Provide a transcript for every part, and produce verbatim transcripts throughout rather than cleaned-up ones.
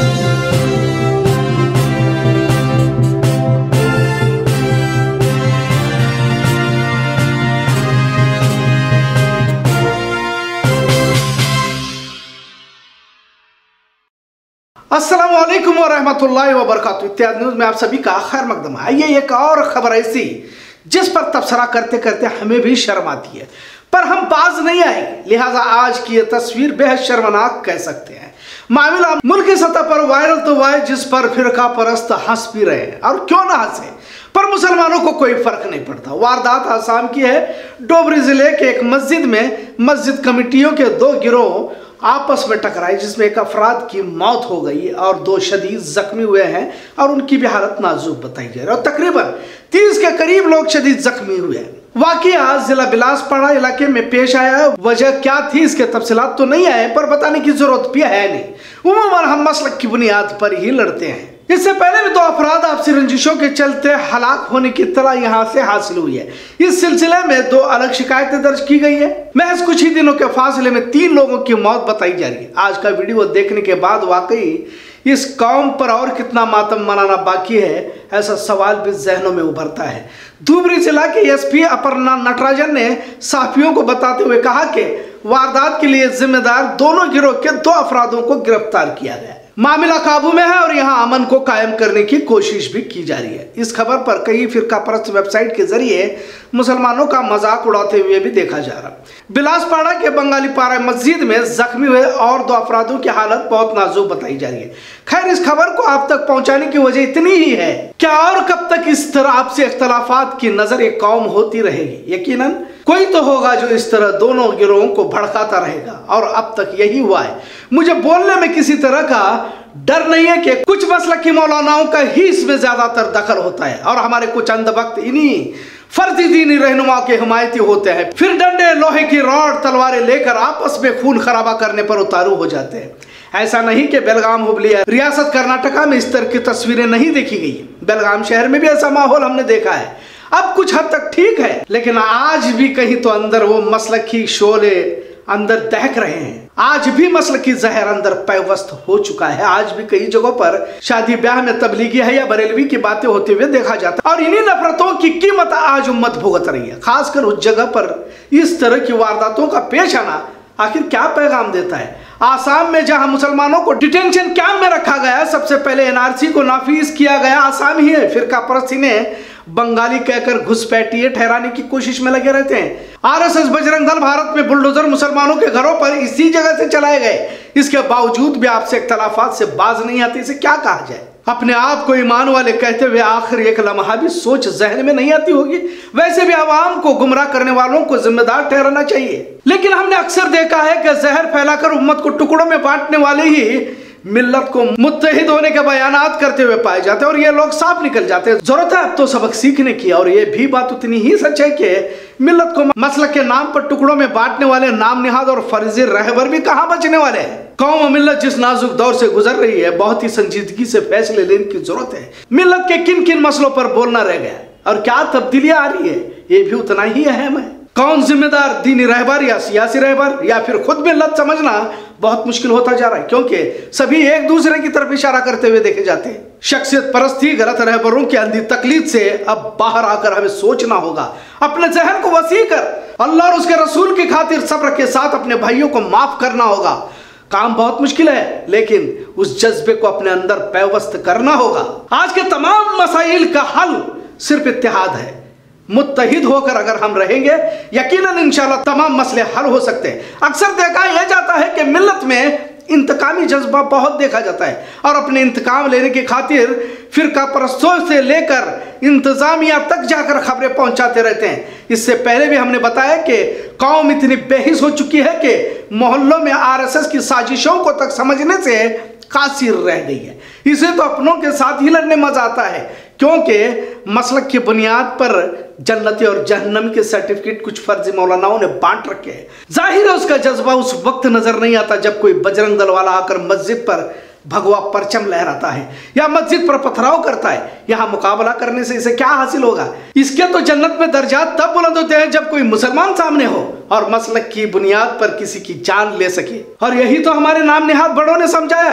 अस्सलामुअलैकुम वरहमतुल्लाहि वबरकातुहू इत्यादि न्यूज़ में आप सभी का खैर मकदम। आइए एक और खबर ऐसी जिस पर तबसरा करते करते हमें भी शर्म आती है, पर हम बाज नहीं आए, लिहाजा आज की ये तस्वीर बेहद शर्मनाक कह सकते हैं। मामला मुल्क की सतह पर वायरल तो हुआ है, जिस पर फिरका परस्त हंस भी रहे हैं, और क्यों ना हंसे, पर मुसलमानों को कोई फर्क नहीं पड़ता। वारदात आसाम की है। डोबरी जिले के एक मस्जिद में मस्जिद कमेटियों के दो गिरोह आपस में टकराए, जिसमें एक अफराद की मौत हो गई और दो शदीद जख्मी हुए हैं और उनकी भी हालत नाजुक बताई जा रही है, और तकरीबन तीस के करीब लोग शदीद जख्मी हुए हैं। वाकया जिला बिलासपुरा इलाके में पेश आया। वजह क्या थी इसके तफसीलात तो नहीं आए, पर बताने की जरूरत भी है नहीं। उम्मन हम मसलक की बुनियाद पर ही लड़ते हैं। इससे पहले भी दो अफराद आपसी रंजिशों के चलते हलाक होने की इत्तला यहां से हासिल हुई है। इस सिलसिले में दो अलग शिकायतें दर्ज की गई है। महज कुछ ही दिनों के फासले में तीन लोगों की मौत बताई जा रही है। आज का वीडियो देखने के बाद वाकई इस कौम पर और कितना मातम मनाना बाकी है, ऐसा सवाल भी जहनों में उभरता है। धुबरी जिला के एसपी अपर्णा नटराजन ने साफियों को बताते हुए कहा कि वारदात के लिए जिम्मेदार दोनों गिरोह के दो अफरादों को गिरफ्तार किया गया है। मामला काबू में है और यहां अमन को कायम करने की कोशिश भी की जा रही है। इस खबर पर कई फिरका परस्त वेबसाइट के जरिए मुसलमानों का मजाक उड़ाते हुए भी देखा जा रहा। बिलासपुरा के बंगाली पारा मस्जिद में जख्मी हुए और दो अफरादों की हालत बहुत नाजुक बताई जा रही है। खैर, इस खबर को आप तक पहुंचाने की वजह इतनी ही है, क्या और कब तक इस तरह आपसे इख्तलाफात की नजर एक कौम होती रहेगी? यकीनन कोई तो होगा जो इस तरह दोनों गिरोहों को भड़काता रहेगा, और अब तक यही हुआ है। मुझे बोलने में किसी तरह का डर नहीं है कि कुछ मसलक की मौलानाओं का ही इसमें ज्यादातर दखल होता है, और हमारे कुछ अंधभक्त इन्हीं फर्जी दीनी रहनुमा के हिमायती होते हैं, फिर डंडे, लोहे की रॉड, तलवारें लेकर आपस में खून खराबा करने पर उतारू हो जाते हैं। ऐसा नहीं कि बेलगाम, हुबली, रियासत कर्नाटका में इस तरह की तस्वीरें नहीं देखी गई। बेलगाम शहर में भी ऐसा माहौल हमने देखा है। अब कुछ हद तक ठीक है, लेकिन आज भी कहीं तो अंदर वो मसलकी शोले अंदर दहक रहे हैं। आज भी मसलकी जहर अंदर पैवस्त हो चुका है। आज भी कई जगहों पर शादी ब्याह में तबलीगी है या बरेलवी की बातें होते हुए देखा जाता है, और इन्हीं नफरतों की कीमत आज उम्मत भुगत रही है। खासकर उस जगह पर इस तरह की वारदातों का पेश आना आखिर क्या पैगाम देता है? आसाम में जहां मुसलमानों को डिटेंशन कैंप में रखा गया, सबसे पहले एनआरसी को नाफिज किया गया आसाम ही है। फिरका परस्त इन्हें बंगाली कहकर घुसपैठिए ठहराने की कोशिश में लगे रहते हैं। आरएसएस बजरंग दल भारत में बुलडोजर मुसलमानों के घरों पर इसी जगह से चलाए गए। इसके बावजूद भी आपसे इख्तलाफात से बाज नहीं आती। इसे क्या कहा जाए? अपने आप को ईमान वाले कहते हुए आखिर एक लम्हा भी सोच जहन में नहीं आती होगी। वैसे भी आवाम को गुमराह करने वालों को जिम्मेदार ठहराना चाहिए, लेकिन हमने अक्सर देखा है कि जहर फैलाकर उम्मत को टुकड़ों में बांटने वाले ही मिल्लत को मुत्तहिद होने के बयानात करते हुए पाए जाते हैं, और ये लोग साफ निकल जाते हैं। जरूरत है अब तो सबक सीखने की, और ये भी बात उतनी ही सच है कि मिल्लत को मसलक के नाम पर टुकड़ों में बांटने वाले नाम निहाद और फर्जी रहबर भी कहां बचने वाले हैं। कौम और मिल्लत जिस नाजुक दौर से गुजर रही है, बहुत ही संजीदगी से फैसले लेने की जरूरत है। मिल्लत के किन किन मसलों पर बोलना रह गया और क्या तब्दीलियां आ रही है, ये भी उतना ही अहम है। कौन जिम्मेदार, दीनी रहबर या सियासी रहबर, या फिर खुद मिल्लत समझना बहुत मुश्किल होता जा रहा है, क्योंकि सभी एक दूसरे की तरफ इशारा करते हुए देखे जाते हैं। शख्सियत परस्ती, गलत रहबरों की अंधी तकलीद से अब बाहर आकर हमें सोचना होगा, अपने जहन को वसी कर अल्लाह और उसके रसूल की खातिर सब्र के साथ अपने भाइयों को माफ करना होगा। काम बहुत मुश्किल है, लेकिन उस जज्बे को अपने अंदर पैवस्त करना होगा। आज के तमाम मसाइल का हल सिर्फ इत्तेहाद है। मुत्तहिद होकर अगर हम रहेंगे, यकीनन इंशाल्लाह तमाम मसले हल हो सकते हैं। अक्सर देखा यह जाता है कि मिल्लत में इंतकामी जज्बा बहुत देखा जाता है, और अपने इंतकाम लेने की खातिर फिरका परस्तों से लेकर इंतजामिया तक जाकर खबरें पहुंचाते रहते हैं। इससे पहले भी हमने बताया कि कौम इतनी बेहिस हो चुकी है कि मोहल्लों में आरएसएस की साजिशों को तक समझने से कासिर रह गई है। इसे तो अपनों के साथ ही लड़ने मजा आता है, क्योंकि मसलक की बुनियाद पर जन्नती और जहन्नम के सर्टिफिकेट कुछ फर्जी मौलानाओं ने बांट रखे हैं। जाहिर है उसका जज्बा उस वक्त नजर नहीं आता जब कोई बजरंग दल वाला आकर मस्जिद पर भगवा परचम लहराता है या मस्जिद पर पथराव करता है। यहाँ मुकाबला करने से इसे क्या हासिल होगा? इसके तो जन्नत में दर्जात तब बुलंद होते हैं जब कोई मुसलमान सामने हो और मसलक की बुनियाद पर किसी की जान ले सके, और यही तो हमारे नाम निहाद बड़ों ने समझाया है।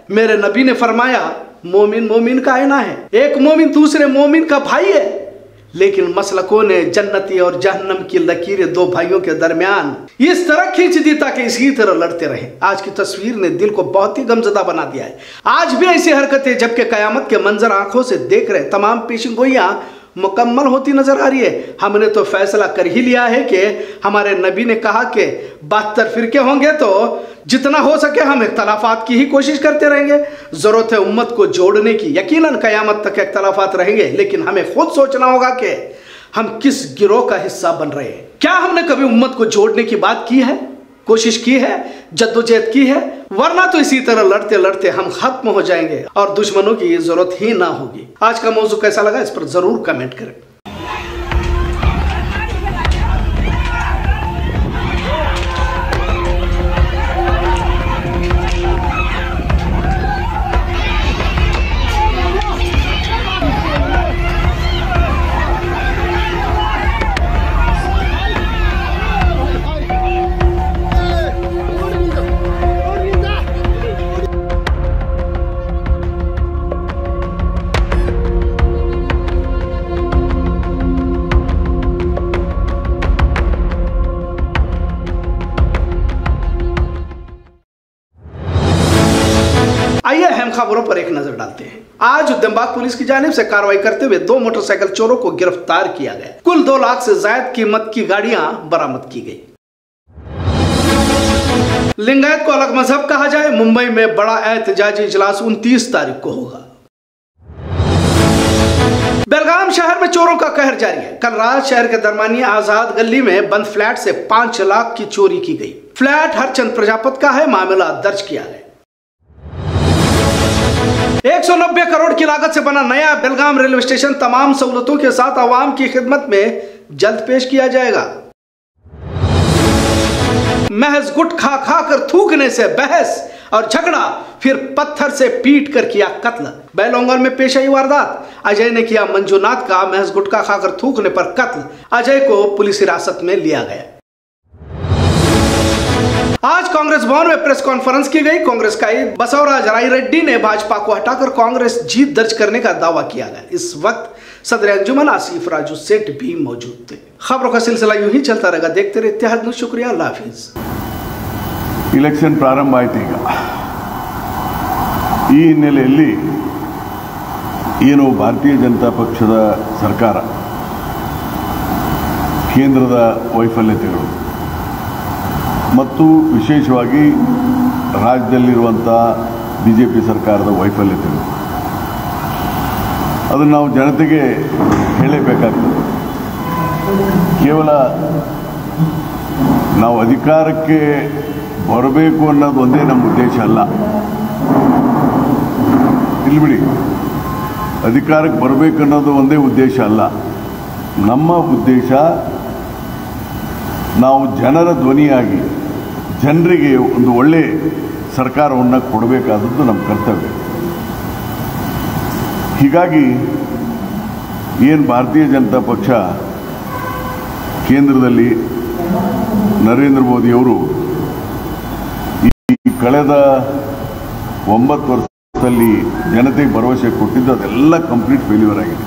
मेरे नबी ने फरमाया, मोमिन मोमिन का आईना है, एक मोमिन दूसरे मोमिन का भाई है। लेकिन मसलकों ने जन्नती और जहन्नम की लकीरें दो भाइयों के दरमियान इस तरह खींच दी ताकि इसी तरह लड़ते रहे। आज की तस्वीर ने दिल को बहुत ही गमजदा बना दिया है। आज भी ऐसी हरकतें, जबकि कयामत के मंजर आंखों से देख रहे तमाम पेशिगोइयां मुकम्मल होती नजर आ रही है। हमने तो फैसला कर ही लिया है कि हमारे नबी ने कहा कि बहत्तर फिरके होंगे, तो जितना हो सके हम इख्तलाफात की ही कोशिश करते रहेंगे। जरूरत है उम्मत को जोड़ने की। यकीनन कयामत तक इख्तलाफात रहेंगे, लेकिन हमें खुद सोचना होगा कि हम किस गिरोह का हिस्सा बन रहे हैं। क्या हमने कभी उम्मत को जोड़ने की बात की है, कोशिश की है, जद्दोजहद की है? वरना तो इसी तरह लड़ते लड़ते हम खत्म हो जाएंगे और दुश्मनों की जरूरत ही ना होगी। आज का मौजू कैसा लगा इस पर जरूर कमेंट करें। आइए अहम खबरों पर एक नजर डालते हैं। आज उद्यमबाग पुलिस की जानिब से कार्रवाई करते हुए दो मोटरसाइकिल चोरों को गिरफ्तार किया गया। कुल दो लाख से ज्यादा कीमत की गाड़ियां बरामद की गई। लिंगायत को अलग मजहब कहा जाए, मुंबई में बड़ा एहतजाजी इजलास उनतीस तारीख को होगा। बेलगाम शहर में चोरों का कहर जारी है। कल रात शहर के दरमियानी आजाद गली में बंद फ्लैट से पांच लाख की चोरी की गई। फ्लैट हरचंद प्रजापत का है। मामला दर्ज किया गया। एक सौ नब्बे करोड़ की लागत से बना नया बेलगाम रेलवे स्टेशन तमाम सहूलतों के साथ आवाम की खिदमत में जल्द पेश किया जाएगा। महज गुट खा खा कर थूकने से बहस और झगड़ा, फिर पत्थर से पीट कर किया कत्ल। बेलोंगल में पेश आई वारदात। अजय ने किया मंजूनाथ का महज गुटखा खाकर थूकने पर कत्ल। अजय को पुलिस हिरासत में लिया गया। आज कांग्रेस भवन में प्रेस कॉन्फ्रेंस की गई। कांग्रेस का बसवराज राय रेड्डी ने भाजपा को हटाकर कांग्रेस जीत दर्ज करने का दावा किया गया। इस वक्त सदर अंजुमन आसिफ राजू सेठ भी मौजूद थे। खबरों का सिलसिला यूं ही चलता रहेगा। देखते रहे इत्तेहाद न्यूज़। शुक्रिया, अल्लाह हाफिज। इलेक्शन प्रारंभ आಯ್ತು ಈಗ। ಈ ಹಿನ್ನೆಲೆಯಲ್ಲಿ ಏನು ಭಾರತೀಯ ಜನತಾ ಪಕ್ಷದ ಸರ್ಕಾರ ಕೇಂದ್ರದ ವೈಫಲ್ಯತೆಗಳು ಮತ್ತು ವಿಶೇಷವಾಗಿ ರಾಜ್ಯದಲ್ಲಿರುವಂಥ ಬಿಜೆಪಿ ಸರ್ಕಾರದ ವೈಫಲ್ಯತೆಗಳು ಅದನ್ನು ನಾವು ಜನತೆಗೆ ಹೇಳಬೇಕಾಗ್ತದೆ। ಕೇವಲ ನಾವು ಅಧಿಕಾರಕ್ಕೆ ಬರಬೇಕು ಅನ್ನೋದು ಒಂದೇ ನಮ್ಮ ಉದ್ದೇಶ ಅಲ್ಲ। ಇಲ್ಲಿ ಬಿಡಿ, ಅಧಿಕಾರಕ್ಕೆ ಬರಬೇಕು ಅನ್ನೋದು ಒಂದೇ ಉದ್ದೇಶ ಅಲ್ಲ। ನಮ್ಮ ಉದ್ದೇಶ ನಾವು ಜನರ ಧ್ವನಿಯಾಗಿ ಜನರಿಗೆ ಒಂದು ಒಳ್ಳೆ ಸರ್ಕಾರವನ್ನು ಕೊಡಬೇಕಾದದ್ದು ನಮ್ಮ ಕರ್ತವ್ಯ। ಹೀಗಾಗಿ ಏನು ಭಾರತೀಯ ಜನತಾ ಪಕ್ಷ ಕೇಂದ್ರದಲ್ಲಿ ನರೇಂದ್ರ ಮೋದಿಯವರು ಈ ಕಳೆದ ಒಂಬತ್ತು ವರ್ಷದಲ್ಲಿ ಜನತೆಗೆ ಭರವಸೆ ಕೊಟ್ಟಿದ್ದು ಅದೆಲ್ಲ ಕಂಪ್ಲೀಟ್ ಫೇಲ್ಯೂರ್ ಆಗಿದೆ।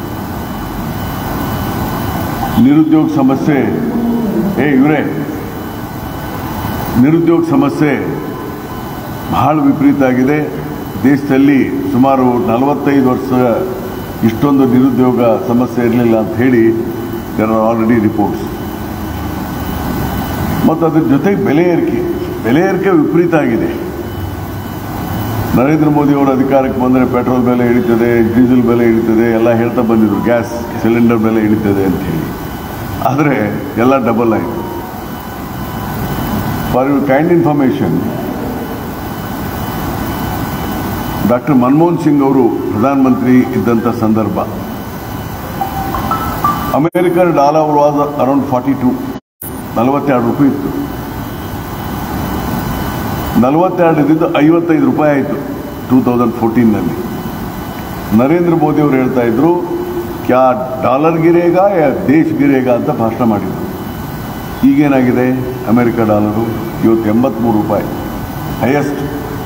ನಿರುದ್ಯೋಗ ಸಮಸ್ಯೆ ಏ ಇವರೇ ನಿರುದ್ಯೋಗ ಸಮಸ್ಯೆ ಬಹಳ ವಿಪರೀತ ಆಗಿದೆ। ದೇಶದಲ್ಲಿ ಸುಮಾರು ನಲವತ್ತೈದು ವರ್ಷ ಇಷ್ಟೊಂದು ನಿರುದ್ಯೋಗ ಸಮಸ್ಯೆ ಇರಲಿಲ್ಲ ಅಂತ ಹೇಳಿ ದೇರ್ ಆರ್ ಆಲ್ರೆಡಿ ರಿಪೋರ್ಟ್ಸ್। ಮತ್ತು ಅದ್ರ ಜೊತೆಗೆ ಬೆಲೆ ಏರಿಕೆ ಬೆಲೆ ಏರಿಕೆ ವಿಪರೀತ ಆಗಿದೆ। ನರೇಂದ್ರ ಮೋದಿ ಅವರು ಅಧಿಕಾರಕ್ಕೆ ಬಂದರೆ ಪೆಟ್ರೋಲ್ ಬೆಲೆ ಇಳಿತದೆ, ಡೀಸೆಲ್ ಬೆಲೆ ಇಳಿತದೆ ಎಲ್ಲ ಹೇಳ್ತಾ ಬಂದಿದ್ರು, ಗ್ಯಾಸ್ ಸಿಲಿಂಡರ್ ಬೆಲೆ ಇಳಿತದೆ ಅಂತ ಹೇಳಿ। ಆದರೆ ಎಲ್ಲ ಡಬಲ್ ಆಯಿತು। For your kind information, doctor Manmohan Singh ಅವರು ಪ್ರಧಾನಮಂತ್ರಿ ಇದ್ದಂಥ ಸಂದರ್ಭ American dollar was around forty two ನಲವತ್ತೆರಡು ರೂಪಾಯಿ ಇತ್ತು। ನಲವತ್ತೆರಡು ಇದ್ದಿದ್ದು ಐವತ್ತೈದು ರೂಪಾಯಿ ಆಯಿತು ಟೂ ತೌಸಂಡ್ ಫೋರ್ಟೀನ್ನಲ್ಲಿ। ನರೇಂದ್ರ ಮೋದಿ ಅವರು ಹೇಳ್ತಾ ಇದ್ರು, ಕ್ಯಾ ಡಾಲರ್ ಗಿರೇಗಾ ಯಾ ದೇಶ್ ಗಿರೇಗಾ ಅಂತ ಭಾಷಣ ಮಾಡಿದರು। ಈಗೇನಾಗಿದೆ, ಅಮೆರಿಕ ಡಾಲರು ಇವತ್ತು ಎಂಬತ್ತ್ಮೂರು ರೂಪಾಯಿ ಹೈಯೆಸ್ಟ್